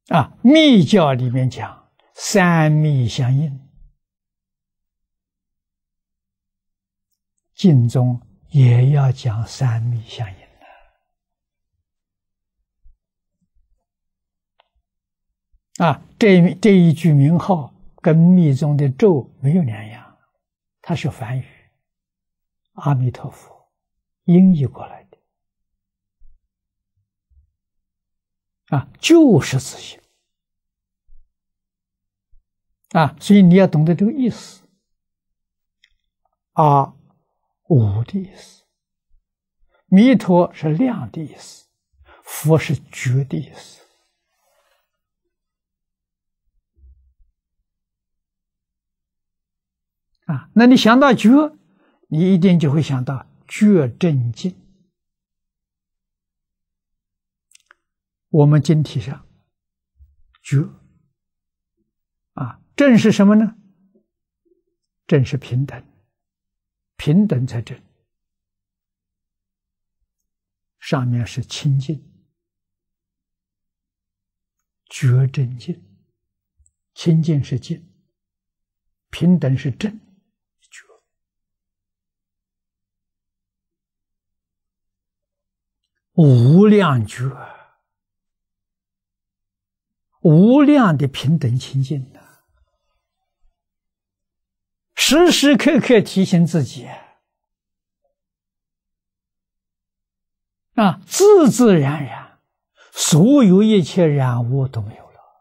密教里面讲三密相应，经中也要讲三密相应的。这一句名号跟密宗的咒没有两样，它是梵语，阿弥陀佛音译过来的，就是自性。所以你要懂得这个意思。无的意思，弥陀是量的意思，佛是觉的意思。那你想到觉，你一定就会想到觉正境。我们经题上觉正是什么呢？正是平等，平等才正。上面是清净，觉正净，清净是净，平等是正，觉。无量觉，无量的平等清净的。时时刻刻提醒自己自自然然，所有一切染污都没有了，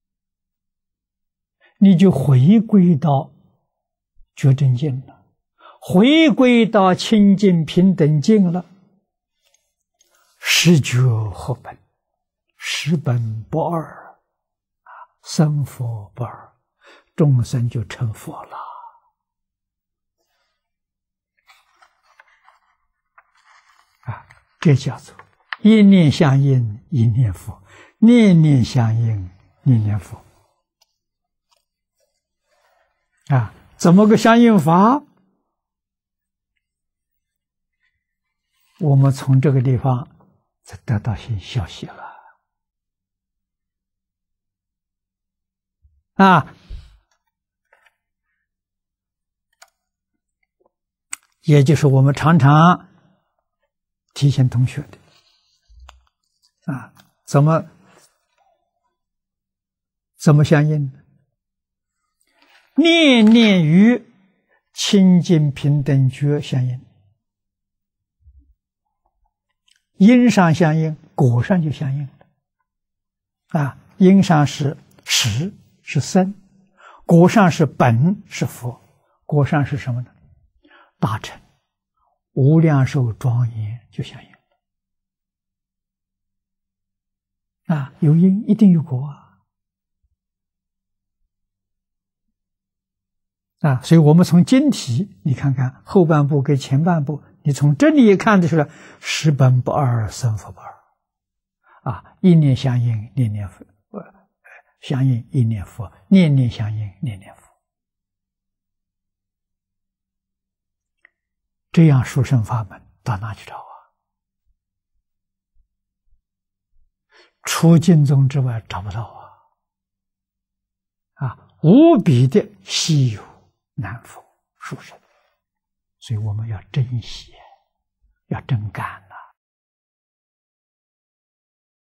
你就回归到觉正境了，回归到清净平等境了。实觉合本，实本不二，生佛不二，众生就成佛了。这叫做一念相应，一念佛；念念相应，念念佛。怎么个相应法？我们从这个地方才得到些消息了。也就是我们常常提醒同学的怎么相应呢？念念与清净平等觉相应，因上相应，果上就相应了。因上是实，是僧；果上是本，是佛。果上是什么呢？大乘无量寿庄严就相应了。有因一定有果所以我们从经题，你看看后半部跟前半部，你从这里也看得出来，实本不二，生佛不二。一念相应，念念佛；相应一念佛，念念相应，念念佛。这样殊胜法门到哪去找除经宗之外找不到无比的稀有难逢殊胜，所以我们要珍惜，要真干。